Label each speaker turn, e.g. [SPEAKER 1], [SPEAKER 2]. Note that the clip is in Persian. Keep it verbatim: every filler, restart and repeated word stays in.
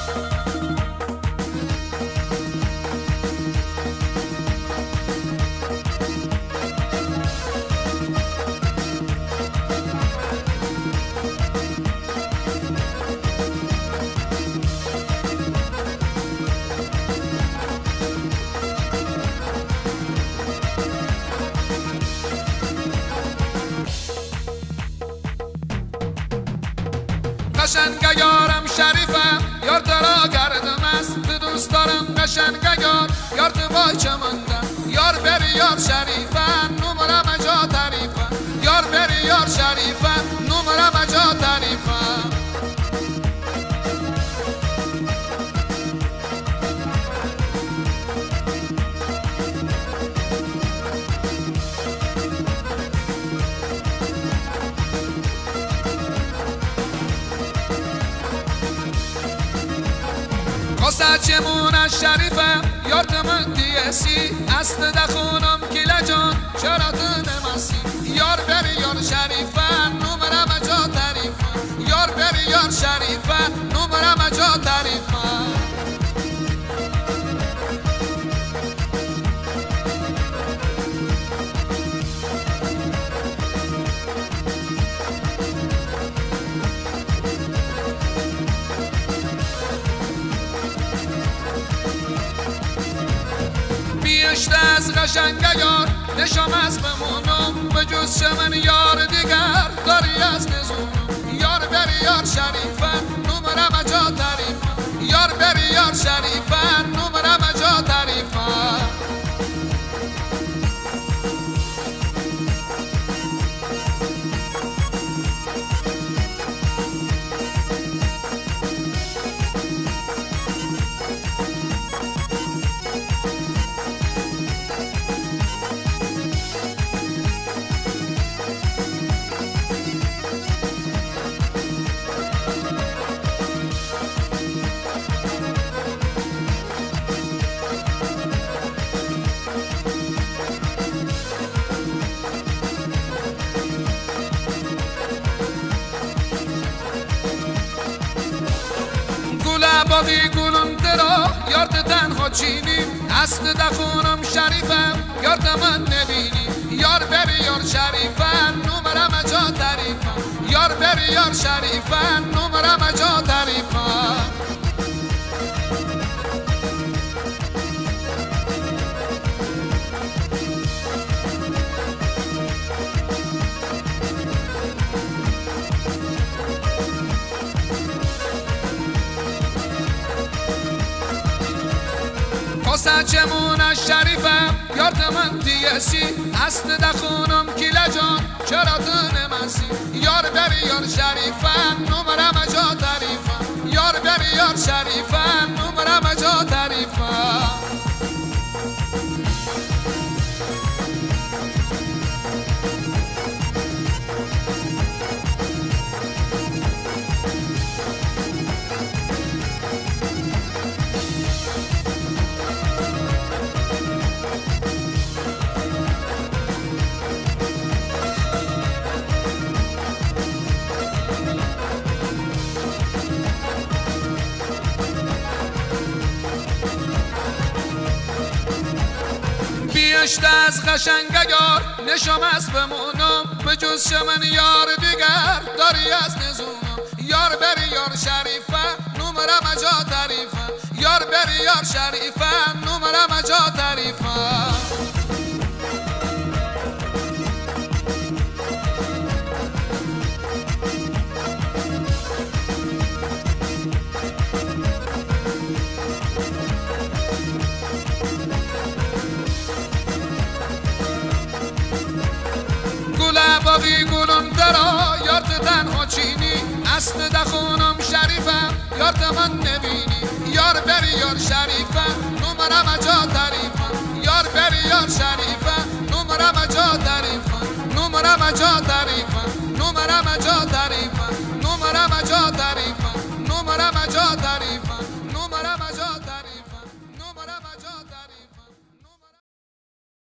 [SPEAKER 1] قشنگ یارم شریفم یار ترا گردم است تو دوست دارم قشنگ یار یار تو با چمندم یار بری یار شریفم نمرم جا تعریفم یار بری یار شریفم نمرم جا تعریفم سچمون شریفم یار من دیسی است دخونم کلا جان چرا تو نمسی یار بری یار شریفم نمرم جا تعریفم یار بری یار شریفم نمرم جا تعریفم بیشتر از قشنگ یار نشام از بمونم به جز من یار دیگر داری از نزونم یار بری یار شریفم نمرم جا تعریفم یار بری یار شریفم نمرم جا تعریفم باقی گلون درا یارت تنها چینی است دخونم شریفم یارت من نبینی یار بری یار شریفم نمرم جا تعریفم یار بری یار شریفم نمرم جا تعریفم سچمون شریفم یارت من دیسی است دخونم کلا جان چرا تو نمسی یار بری یار شریفم نمرم جا تعریفم یار بری یار شریفم نمرم جا تعریفم بیشتر از قشنگ یار نشام از بمونم به جز من یار دیگر داری از نزونم یار بری یار شریفم نمرم جا تعریفم یار بری یار شریفم نمرم جا تعریفم باقی گلون درا یارت تنها چینی است دخونم شریفم یارت من نبینی یار بری یار شریفم نمرم جا تعریفم یار بری یار شریفم نمرم جا تعریفم نمرم جا تعریفم نمرم جا تعریفم نمرم جا تعریفم نمرم جا تعریفم